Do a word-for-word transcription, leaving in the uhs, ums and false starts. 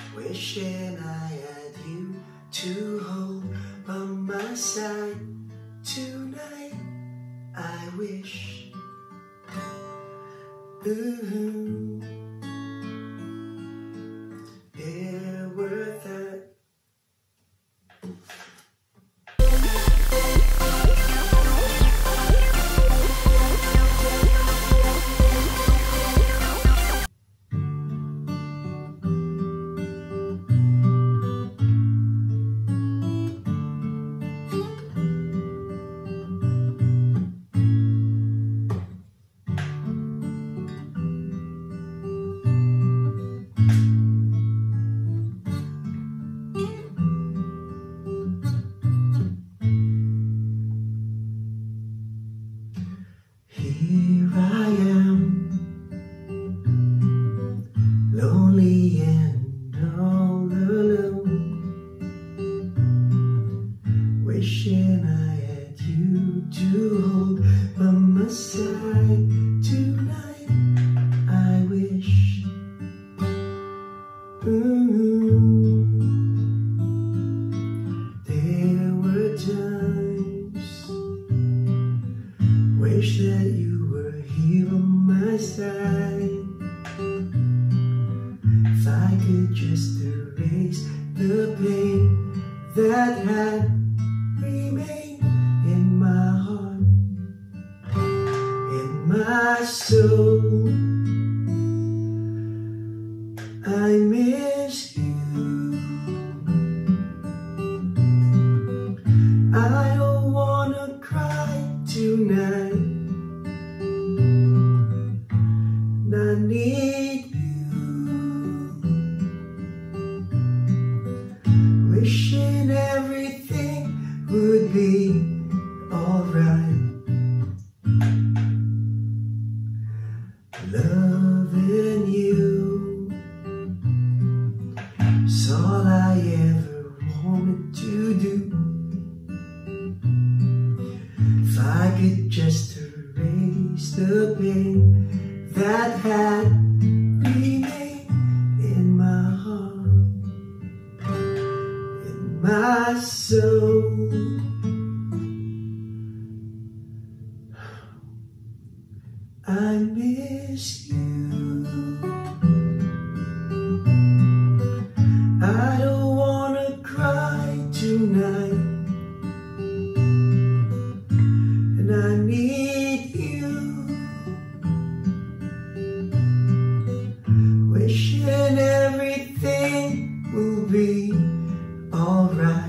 Wishing I had you to hold by my side tonight. I wish. Ooh, it worth it. Here I am, lonely and all alone, wishing I had you to hold by my side tonight. I wish. Ooh, there were times, wish that you were here on my side. If I could just erase the pain that had remained in my heart, in my soul. I miss you. I don't wanna cry tonight. And I need you. Wishing everything would be alright. Loving you is all I ever wanted to do. If I could just erase the pain that had remained in my heart, in my soul. I miss you. I don't wanna cry tonight. And I need you. Wishing everything will be alright.